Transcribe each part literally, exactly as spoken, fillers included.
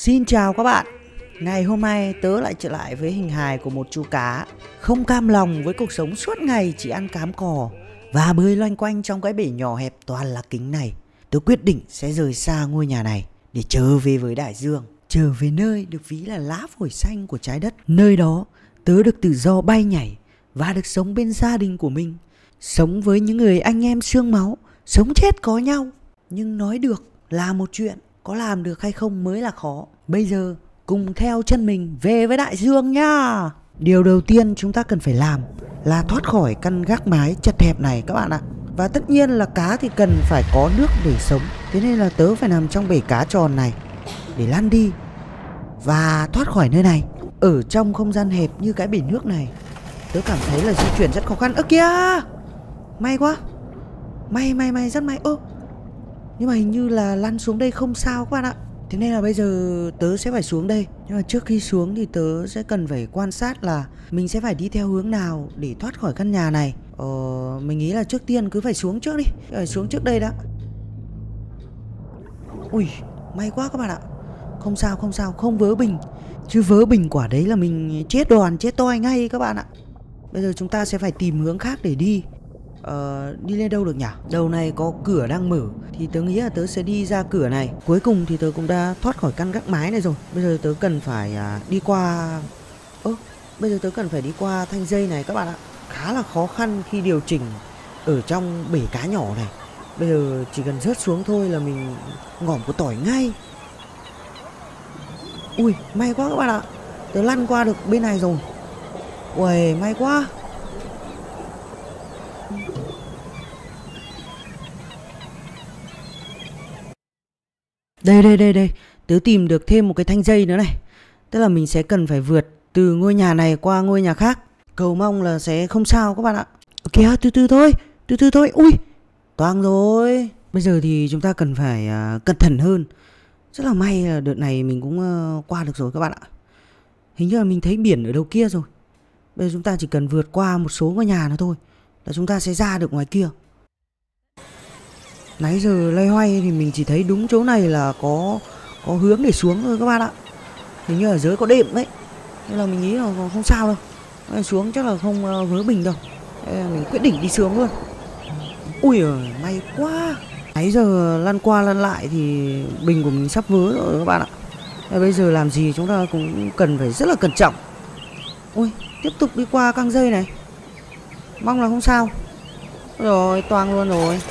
Xin chào các bạn. Ngày hôm nay tớ lại trở lại với hình hài của một chú cá không cam lòng với cuộc sống suốt ngày chỉ ăn cám cỏ và bơi loanh quanh trong cái bể nhỏ hẹp toàn là kính này. Tớ quyết định sẽ rời xa ngôi nhà này để trở về với đại dương, trở về nơi được ví là lá phổi xanh của trái đất. Nơi đó tớ được tự do bay nhảy và được sống bên gia đình của mình, sống với những người anh em xương máu, sống chết có nhau. Nhưng nói được là một chuyện, có làm được hay không mới là khó. Bây giờ cùng theo chân mình về với đại dương nha. Điều đầu tiên chúng ta cần phải làm là thoát khỏi căn gác mái chật hẹp này các bạn ạ. Và tất nhiên là cá thì cần phải có nước để sống. Thế nên là tớ phải nằm trong bể cá tròn này để lăn đi và thoát khỏi nơi này. Ở trong không gian hẹp như cái bể nước này, tớ cảm thấy là di chuyển rất khó khăn. Ơ kìa, may quá, may may may rất may. Ơ, nhưng mà hình như là lăn xuống đây không sao các bạn ạ. Thế nên là bây giờ tớ sẽ phải xuống đây. Nhưng mà trước khi xuống thì tớ sẽ cần phải quan sát là mình sẽ phải đi theo hướng nào để thoát khỏi căn nhà này. Ờ, mình nghĩ là trước tiên cứ phải xuống trước đi. Phải xuống trước đây đã. Ui, may quá các bạn ạ. Không sao, không sao, không vớ bình. Chứ vớ bình quả đấy là mình chết đoàn, chết toi ngay các bạn ạ. Bây giờ chúng ta sẽ phải tìm hướng khác để đi. Ờ, đi lên đâu được nhỉ? Đầu này có cửa đang mở thì tớ nghĩ là tớ sẽ đi ra cửa này. Cuối cùng thì tớ cũng đã thoát khỏi căn gác mái này rồi. Bây giờ tớ cần phải à, đi qua... Ơ, bây giờ tớ cần phải đi qua thanh dây này các bạn ạ. Khá là khó khăn khi điều chỉnh ở trong bể cá nhỏ này. Bây giờ chỉ cần rớt xuống thôi là mình ngỏm của tỏi ngay. Ui, may quá các bạn ạ. Tớ lăn qua được bên này rồi. Uầy, may quá. Đây đây đây đây, tớ tìm được thêm một cái thanh dây nữa này. Tức là mình sẽ cần phải vượt từ ngôi nhà này qua ngôi nhà khác. Cầu mong là sẽ không sao các bạn ạ. Kìa, từ từ thôi, từ từ thôi. Ui, toang rồi. Bây giờ thì chúng ta cần phải uh, cẩn thận hơn. Rất là may là đợt này mình cũng uh, qua được rồi các bạn ạ. Hình như là mình thấy biển ở đầu kia rồi. Bây giờ chúng ta chỉ cần vượt qua một số ngôi nhà nữa thôi là chúng ta sẽ ra được ngoài kia. Nãy giờ loay hoay thì mình chỉ thấy đúng chỗ này là có có hướng để xuống thôi các bạn ạ. Hình như ở dưới có đệm ấy, nên là mình nghĩ là không sao đâu. Nên xuống chắc là không vớ bình đâu. Nên mình quyết định đi xuống luôn. Ui giời, may quá. Nãy giờ lăn qua lăn lại thì bình của mình sắp vớ rồi các bạn ạ. Nên bây giờ làm gì chúng ta cũng cần phải rất là cẩn trọng. Ui, tiếp tục đi qua căng dây này. Mong là không sao. Rồi, toang luôn rồi.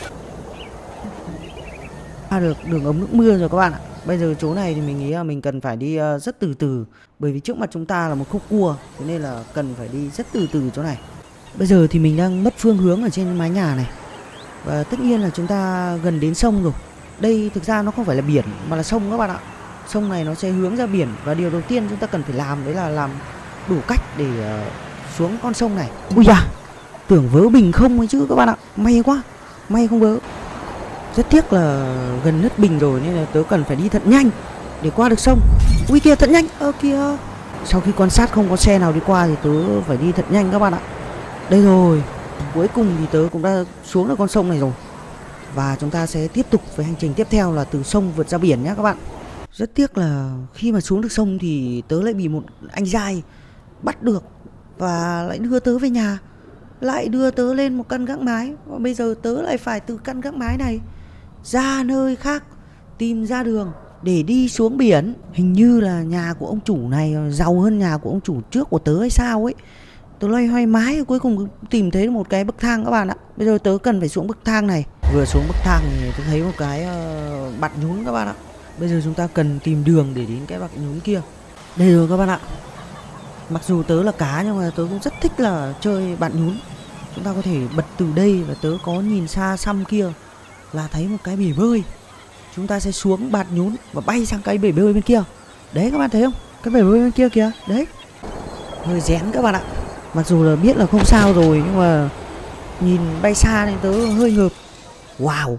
Ra được đường ống nước mưa rồi các bạn ạ. Bây giờ chỗ này thì mình nghĩ là mình cần phải đi rất từ từ. Bởi vì trước mặt chúng ta là một khúc cua, thế nên là cần phải đi rất từ từ chỗ này. Bây giờ thì mình đang mất phương hướng ở trên mái nhà này. Và tất nhiên là chúng ta gần đến sông rồi. Đây thực ra nó không phải là biển mà là sông các bạn ạ. Sông này nó sẽ hướng ra biển. Và điều đầu tiên chúng ta cần phải làm đấy là làm đủ cách để uh, xuống con sông này. Ui da, tưởng vớ bình không ấy chứ các bạn ạ. May quá, may không vớ. Rất tiếc là gần nứt bình rồi nên là tớ cần phải đi thật nhanh để qua được sông. Ui kìa, thật nhanh. Ơ kìa. Sau khi quan sát không có xe nào đi qua thì tớ phải đi thật nhanh các bạn ạ. Đây rồi. Cuối cùng thì tớ cũng đã xuống được con sông này rồi. Và chúng ta sẽ tiếp tục với hành trình tiếp theo là từ sông vượt ra biển nhé các bạn. Rất tiếc là khi mà xuống được sông thì tớ lại bị một anh giai bắt được và lại đưa tớ về nhà, lại đưa tớ lên một căn gác mái. Và bây giờ tớ lại phải từ căn gác mái này ra nơi khác, tìm ra đường để đi xuống biển. Hình như là nhà của ông chủ này giàu hơn nhà của ông chủ trước của tớ hay sao ấy. Tớ loay hoay mái cuối cùng tìm thấy một cái bậc thang các bạn ạ. Bây giờ tớ cần phải xuống bậc thang này. Vừa xuống bậc thang thì tớ thấy một cái uh, bạt nhún các bạn ạ. Bây giờ chúng ta cần tìm đường để đến cái bạt nhún kia. Đây rồi các bạn ạ. Mặc dù tớ là cá nhưng mà tớ cũng rất thích là chơi bạt nhún. Chúng ta có thể bật từ đây và tớ có nhìn xa xăm kia là thấy một cái bể bơi. Chúng ta sẽ xuống bạt nhún và bay sang cái bể bơi bên kia. Đấy các bạn thấy không? Cái bể bơi bên kia kìa. Đấy. Hơi rén các bạn ạ. Mặc dù là biết là không sao rồi nhưng mà nhìn bay xa nên tớ hơi ngợp. Wow,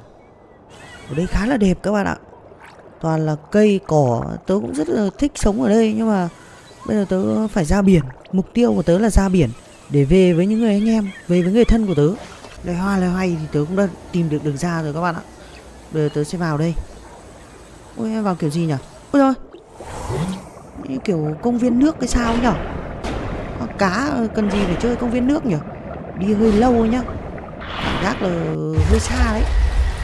ở đây khá là đẹp các bạn ạ. Toàn là cây cỏ. Tớ cũng rất là thích sống ở đây. Nhưng mà bây giờ tớ phải ra biển. Mục tiêu của tớ là ra biển để về với những người anh em, về với người thân của tớ. Loay hoa loay hoay thì tớ cũng đã tìm được đường ra rồi các bạn ạ. Bây giờ tớ sẽ vào đây. Ôi, vào kiểu gì nhỉ? Ôi rồi, như kiểu công viên nước cái sao ấy nhở. Cá cần gì phải chơi công viên nước nhỉ? Đi hơi lâu ấy nhá, cảm giác là hơi xa đấy.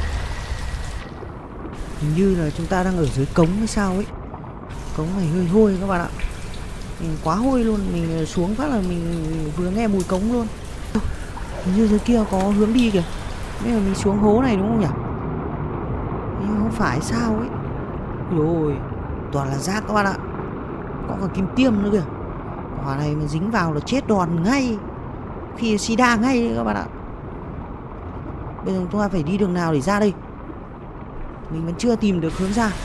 Hình như là chúng ta đang ở dưới cống hay sao ấy. Cống này hơi hôi các bạn ạ. Mình quá hôi luôn, mình xuống phát là mình vừa nghe mùi cống luôn. Hình như dưới kia có hướng đi kìa. Bây giờ mình xuống hố này đúng không nhỉ? Nhưng không phải sao ấy. Rồi, toàn là rác các bạn ạ. Có cả kim tiêm nữa kìa. Quả này mà dính vào là chết đòn ngay. Khi sida ngay đấy các bạn ạ. Bây giờ chúng ta phải đi đường nào để ra đây? Mình vẫn chưa tìm được hướng ra.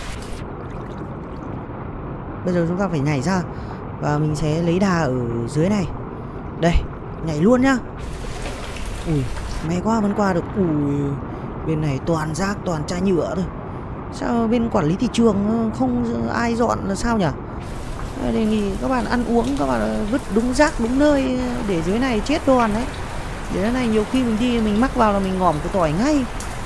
Bây giờ chúng ta phải nhảy ra. Và mình sẽ lấy đà ở dưới này. Đây, nhảy luôn nhá. Ui, may quá vẫn qua được. Ui, bên này toàn rác, toàn chai nhựa thôi. Sao bên quản lý thị trường không ai dọn là sao nhỉ? Đề nghị các bạn ăn uống, các bạn vứt đúng rác đúng nơi, để dưới này chết đòn đấy. Để thế này nhiều khi mình đi mình mắc vào là mình ngỏm cái tỏi ngay.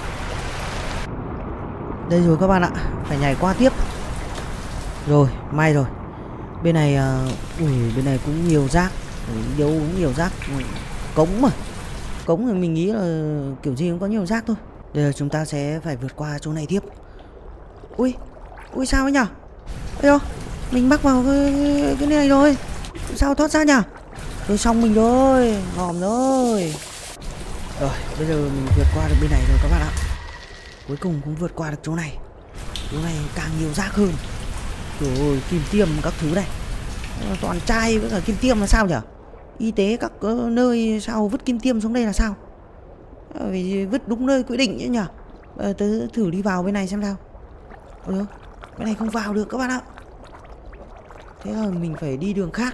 Đây rồi các bạn ạ, phải nhảy qua tiếp. Rồi, may rồi. Bên này, uh, ui, bên này cũng nhiều rác. Đâu cũng nhiều rác. Cống mà. Cống thì mình nghĩ là kiểu gì cũng có nhiều rác thôi. Bây giờ chúng ta sẽ phải vượt qua chỗ này tiếp. Ui, ui sao ấy nhở? Ê, mình mắc vào cái, cái này rồi. Sao thoát ra nhở? Rồi xong mình rồi, ngòm rồi. Rồi, bây giờ mình vượt qua được bên này rồi các bạn ạ. Cuối cùng cũng vượt qua được chỗ này. Chỗ này càng nhiều rác hơn. Rồi, kim tiêm các thứ này. Toàn chai với cả kim tiêm là sao nhở? Y tế các nơi sao vứt kim tiêm xuống đây là sao? Vì vứt đúng nơi quy định chứ nhở? Ờ, tớ thử đi vào bên này xem sao. Ừ, bên này không vào được các bạn ạ. Thế là mình phải đi đường khác.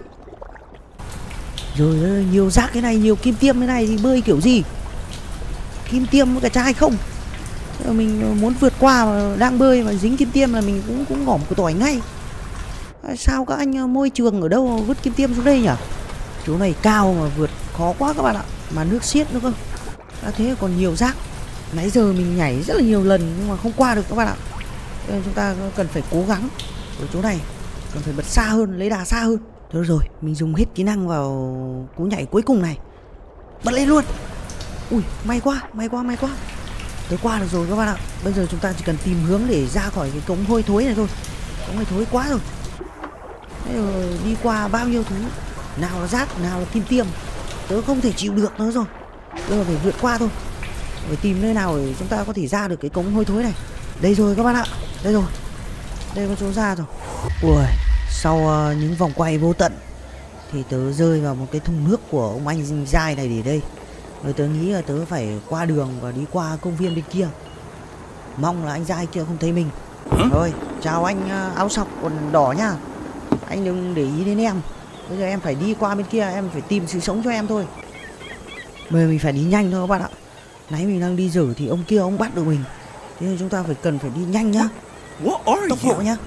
Rồi nhiều rác cái này, nhiều kim tiêm cái này thì bơi kiểu gì? Kim tiêm với cả chai không. Mình muốn vượt qua mà đang bơi mà dính kim tiêm là mình cũng cũng ngỏm cái tỏi ngay. Sao các anh môi trường ở đâu vứt kim tiêm xuống đây nhỉ? Chỗ này cao mà vượt khó quá các bạn ạ. Mà nước xiết nữa cơ. Đã thế còn nhiều rác. Nãy giờ mình nhảy rất là nhiều lần nhưng mà không qua được các bạn ạ. Nên chúng ta cần phải cố gắng. Ở chỗ này cần phải bật xa hơn, lấy đà xa hơn. Thôi rồi, mình dùng hết kỹ năng vào cú nhảy cuối cùng này. Bật lên luôn. Ui, may quá, may quá, may quá. Tới qua được rồi các bạn ạ. Bây giờ chúng ta chỉ cần tìm hướng để ra khỏi cái cống hôi thối này thôi. Cống này thối quá rồi. Bây giờ đi qua bao nhiêu thứ. Nào là rác, nào là kim tiêm. Tớ không thể chịu được nữa rồi. Bây giờ phải vượt qua thôi. Phải tìm nơi nào để chúng ta có thể ra được cái cống hôi thối này. Đây rồi các bạn ạ. Đây rồi. Đây có chỗ ra rồi. Ui, sau uh, những vòng quay vô tận thì tớ rơi vào một cái thùng nước của ông anh dai này để đây. Rồi tớ nghĩ là tớ phải qua đường và đi qua công viên bên kia. Mong là anh dai kia không thấy mình. Rồi, chào anh uh, áo sọc quần đỏ nhá. Anh đừng để ý đến em. Bây giờ em phải đi qua bên kia, em phải tìm sự sống cho em thôi. Bây giờ mình phải đi nhanh thôi các bạn ạ. Nãy mình đang đi dở thì ông kia ông bắt được mình. Thế nên chúng ta phải cần phải đi nhanh nhá. Tốc độ nhá.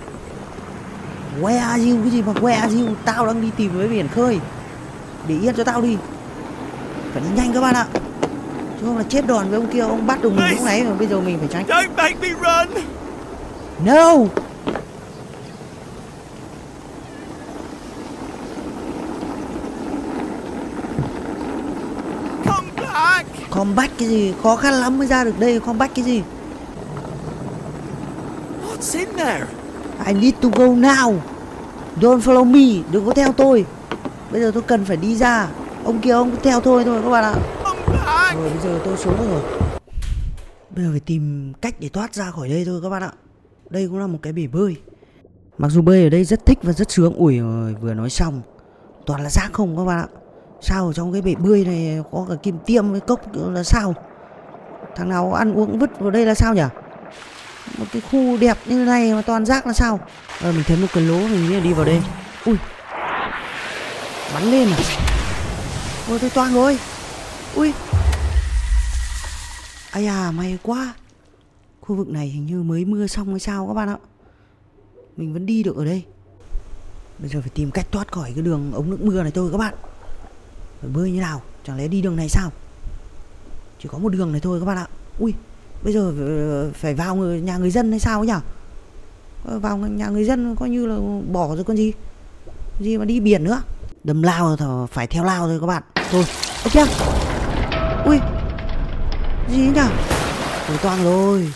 Where are you? Cái gì mà where are you? Tao đang đi tìm với biển khơi. Để yên cho tao đi. Phải đi nhanh các bạn ạ. Chứ không là chết đòn với ông kia. Ông bắt được mình lúc nãy mà bây giờ mình phải tránh. Don't make me run. No. Come back. Come back cái gì? Khó khăn lắm mới ra được đây. Come back cái gì? What's in there? I need to go now. Don't follow me. Đừng có theo tôi. Bây giờ tôi cần phải đi ra. Ông kia ông cứ theo tôi thôi các bạn ạ. Rồi bây giờ tôi xuống rồi. Bây giờ phải tìm cách để thoát ra khỏi đây thôi các bạn ạ. Đây cũng là một cái bể bơi. Mặc dù bơi ở đây rất thích và rất sướng. Ui ơi, vừa nói xong toàn là rác không các bạn ạ. Sao ở trong cái bể bơi này có cả kim tiêm với cốc là sao? Thằng nào ăn uống vứt vào đây là sao nhỉ? Một cái khu đẹp như này mà toàn rác là sao? Ờ, mình thấy một cái lỗ mình nghĩ là đi vào đây. Ui, bắn lên à? Ôi tôi toang rồi. Ui, ai à, may quá. Khu vực này hình như mới mưa xong hay sao các bạn ạ. Mình vẫn đi được ở đây. Bây giờ phải tìm cách thoát khỏi cái đường ống nước mưa này thôi các bạn. Phải bơi như nào? Chẳng lẽ đi đường này sao? Chỉ có một đường này thôi các bạn ạ. Ui, bây giờ phải vào người, nhà người dân hay sao nhỉ? Vào nhà người dân coi như là bỏ rồi con gì. Gì mà đi biển nữa. Đâm lao thì phải theo lao thôi các bạn. Thôi, ơ kìa. Ui. Gì nhỉ? Tôi toang rồi.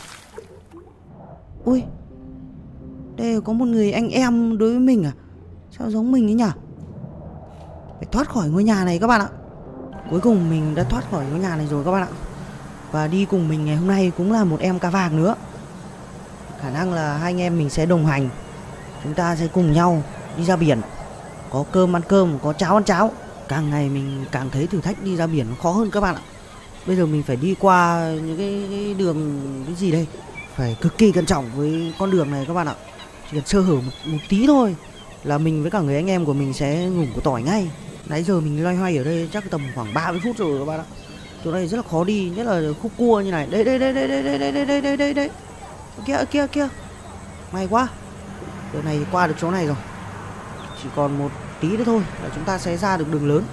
Ui. Đây có một người anh em đối với mình à? Sao giống mình ấy nhỉ? Phải thoát khỏi ngôi nhà này các bạn ạ. Cuối cùng mình đã thoát khỏi ngôi nhà này rồi các bạn ạ. Và đi cùng mình ngày hôm nay cũng là một em cá vàng nữa. Khả năng là hai anh em mình sẽ đồng hành. Chúng ta sẽ cùng nhau đi ra biển. Có cơm ăn cơm, có cháo ăn cháo. Càng ngày mình càng thấy thử thách đi ra biển nó khó hơn các bạn ạ. Bây giờ mình phải đi qua những cái, cái đường cái gì đây, phải cực kỳ cẩn trọng với con đường này các bạn ạ. Chỉ cần sơ hở một, một tí thôi là mình với cả người anh em của mình sẽ ngủ của tỏi ngay. Nãy giờ mình loay hoay ở đây chắc tầm khoảng ba mươi phút rồi các bạn ạ. Chỗ này rất là khó đi, nhất là khúc cua như này. Đây đây đây đây đây đây đây đây đây đây đây đây. Kia kia kia. May quá. Đường này thì qua được chỗ này rồi. Chỉ còn một tí nữa thôi là chúng ta sẽ ra được đường lớn.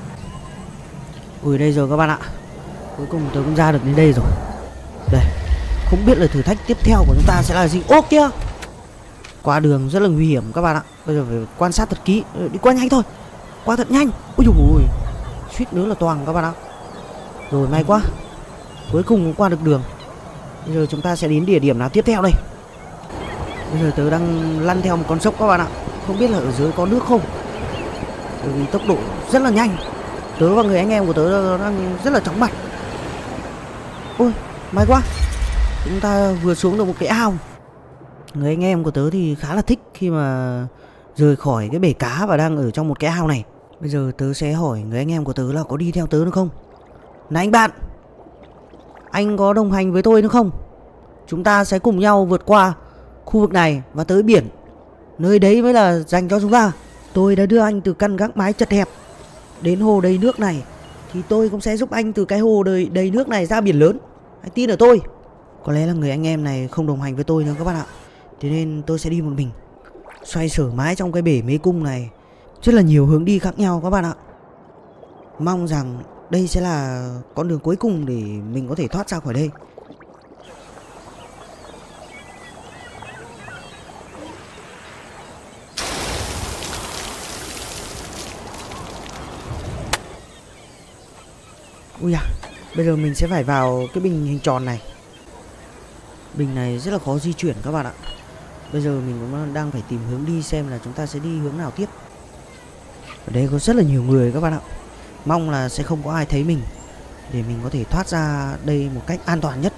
Ui đây rồi các bạn ạ. Cuối cùng tôi cũng ra được đến đây rồi. Đây. Không biết là thử thách tiếp theo của chúng ta sẽ là gì. Ô kia. Qua đường rất là nguy hiểm các bạn ạ. Bây giờ phải quan sát thật kỹ. Đi qua nhanh thôi. Qua thật nhanh. Ui dồi ôi. Suýt nữa là toàn các bạn ạ. Rồi may quá. Cuối cùng cũng qua được đường. Bây giờ chúng ta sẽ đến địa điểm nào tiếp theo đây. Bây giờ tớ đang lăn theo một con sốc các bạn ạ. Không biết là ở dưới có nước không. Bởi vì tốc độ rất là nhanh. Tớ và người anh em của tớ đang rất là chóng mặt. Ôi may quá. Chúng ta vừa xuống được một cái ao. Người anh em của tớ thì khá là thích khi mà rời khỏi cái bể cá và đang ở trong một cái ao này. Bây giờ tớ sẽ hỏi người anh em của tớ là có đi theo tớ nữa không. Này anh bạn, anh có đồng hành với tôi nữa không? Chúng ta sẽ cùng nhau vượt qua khu vực này và tới biển. Nơi đấy mới là dành cho chúng ta. Tôi đã đưa anh từ căn gác mái chật hẹp đến hồ đầy nước này, thì tôi cũng sẽ giúp anh từ cái hồ đầy, đầy nước này ra biển lớn. Hãy tin ở tôi. Có lẽ là người anh em này không đồng hành với tôi nữa các bạn ạ. Thế nên tôi sẽ đi một mình, xoay sở mãi trong cái bể mê cung này. Rất là nhiều hướng đi khác nhau các bạn ạ. Mong rằng đây sẽ là con đường cuối cùng để mình có thể thoát ra khỏi đây. Ui à, bây giờ mình sẽ phải vào cái bình hình tròn này. Bình này rất là khó di chuyển các bạn ạ. Bây giờ mình cũng đang phải tìm hướng đi xem là chúng ta sẽ đi hướng nào tiếp. Ở đây có rất là nhiều người các bạn ạ. Mong là sẽ không có ai thấy mình, để mình có thể thoát ra đây một cách an toàn nhất.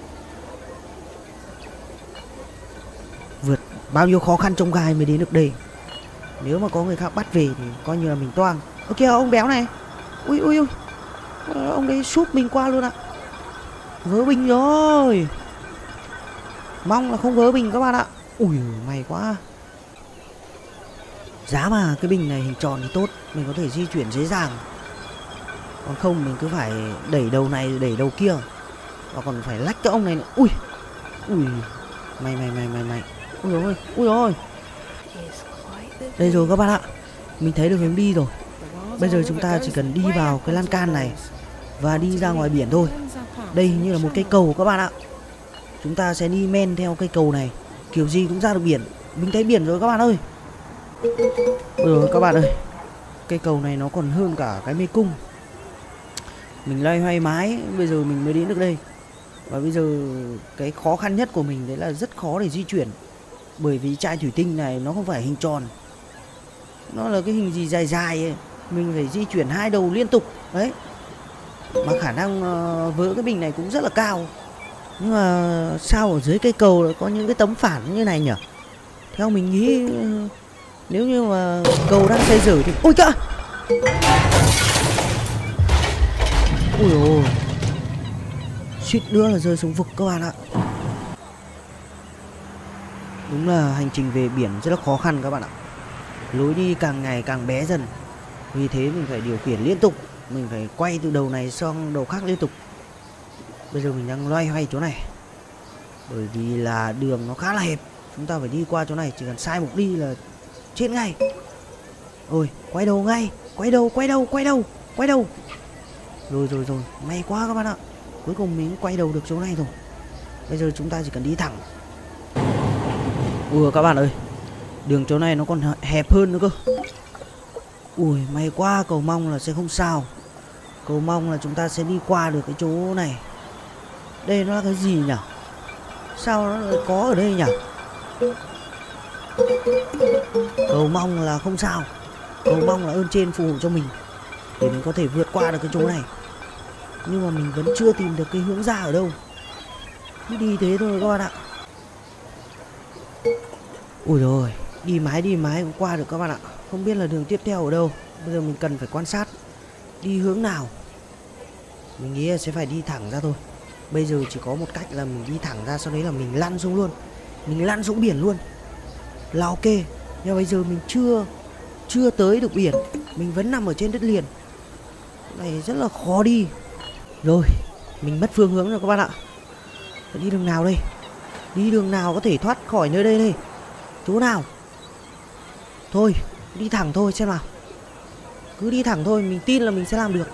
Vượt bao nhiêu khó khăn trông gai mới đến được đây. Nếu mà có người khác bắt về thì coi như là mình toang. Ơ kìa ông béo này. Ui ui ui. Ông đấy súp mình qua luôn ạ. Vớ bình rồi. Mong là không vớ bình các bạn ạ. Ui may quá. Giá mà cái bình này hình tròn thì tốt, mình có thể di chuyển dễ dàng. Còn không mình cứ phải đẩy đầu này đẩy đầu kia, và còn phải lách cái ông này nữa. Ui ui mày mày mày mày mày ui rồi ui rồi. Đây rồi các bạn ạ, mình thấy được hướng đi rồi. Bây giờ chúng ta chỉ cần đi vào cái lan can này và đi ra ngoài biển thôi. Đây như là một cây cầu các bạn ạ. Chúng ta sẽ đi men theo cây cầu này, kiểu gì cũng ra được biển. Mình thấy biển rồi các bạn ơi. Rồi các bạn ơi, cây cầu này nó còn hơn cả cái mê cung. Mình loay hoay mãi bây giờ mình mới đến được đây. Và bây giờ cái khó khăn nhất của mình đấy là rất khó để di chuyển. Bởi vì chai thủy tinh này nó không phải hình tròn, nó là cái hình gì dài dài ấy. Mình phải di chuyển hai đầu liên tục đấy. Mà khả năng uh, vỡ cái bình này cũng rất là cao. Nhưng mà sao ở dưới cây cầu có những cái tấm phản như này nhỉ? Theo mình nghĩ uh, nếu như mà cầu đang xây dở thì... Ôi kìa! Ui ôi, suýt nữa là rơi xuống vực các bạn ạ. Đúng là hành trình về biển rất là khó khăn các bạn ạ. Lối đi càng ngày càng bé dần. Vì thế mình phải điều khiển liên tục, mình phải quay từ đầu này sang đầu khác liên tục. Bây giờ mình đang loay hoay chỗ này, bởi vì là đường nó khá là hẹp. Chúng ta phải đi qua chỗ này, chỉ cần sai một đi là chết ngay. Ôi, quay đầu ngay. Quay đầu, quay đầu, quay đầu, quay đầu. Rồi rồi rồi, may quá các bạn ạ. Cuối cùng mình quay đầu được chỗ này rồi. Bây giờ chúng ta chỉ cần đi thẳng. Ui các bạn ơi, Đường chỗ này nó còn hẹp hơn nữa cơ. Ui, may quá, cầu mong là sẽ không sao. Cầu mong là chúng ta sẽ đi qua được cái chỗ này. Đây nó là cái gì nhỉ? Sao nó lại có ở đây nhỉ? Cầu mong là không sao. Cầu mong là ơn trên phù hộ cho mình để mình có thể vượt qua được cái chỗ này. Nhưng mà mình vẫn chưa tìm được cái hướng ra ở đâu. Cứ đi thế thôi các bạn ạ. Ui rồi, đi mãi đi mãi cũng qua được các bạn ạ. Không biết là đường tiếp theo ở đâu. Bây giờ mình cần phải quan sát đi hướng nào. Mình nghĩ là sẽ phải đi thẳng ra thôi. Bây giờ chỉ có một cách là mình đi thẳng ra, sau đấy là mình lăn xuống luôn. Mình lăn xuống biển luôn là ok. Nhưng bây giờ mình chưa Chưa tới được biển. Mình vẫn nằm ở trên đất liền. Cái này rất là khó đi. Rồi, mình mất phương hướng rồi các bạn ạ. Phải đi đường nào đây? Đi đường nào có thể thoát khỏi nơi đây đây? Chỗ nào? Thôi, đi thẳng thôi xem nào. Cứ đi thẳng thôi, mình tin là mình sẽ làm được.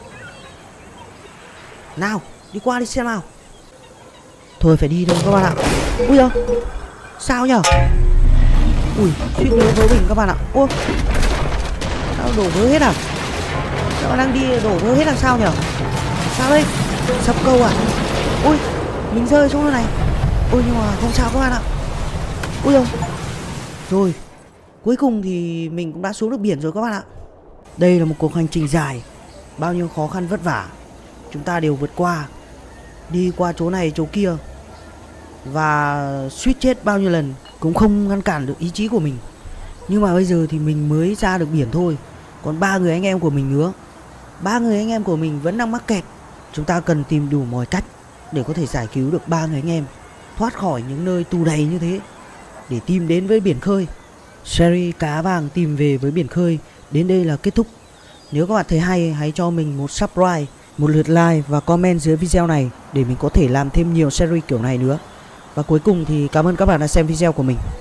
Nào, đi qua đi xem nào. Thôi phải đi thôi các bạn ạ. Ui giời, sao nhở? Ui, suýt nữa vỡ bình các bạn ạ. Ôi, sao đổ vỡ hết à? Sao đang đi đổ vỡ hết làm sao nhở? Sao đây? Sập cầu à? Ui, mình rơi xuống nơi này. Ôi nhưng mà không sao các bạn ạ. Ui giời. Rồi, cuối cùng thì mình cũng đã xuống được biển rồi các bạn ạ. Đây là một cuộc hành trình dài, bao nhiêu khó khăn vất vả chúng ta đều vượt qua. Đi qua chỗ này chỗ kia và suýt chết bao nhiêu lần cũng không ngăn cản được ý chí của mình. Nhưng mà bây giờ thì mình mới ra được biển thôi. Còn ba người anh em của mình nữa, ba người anh em của mình vẫn đang mắc kẹt. Chúng ta cần tìm đủ mọi cách để có thể giải cứu được ba người anh em thoát khỏi những nơi tù đầy như thế, để tìm đến với biển khơi. Series Cá Vàng tìm về với biển khơi đến đây là kết thúc. Nếu các bạn thấy hay, hãy cho mình một subscribe, một lượt like và comment dưới video này để mình có thể làm thêm nhiều series kiểu này nữa. Và cuối cùng thì cảm ơn các bạn đã xem video của mình.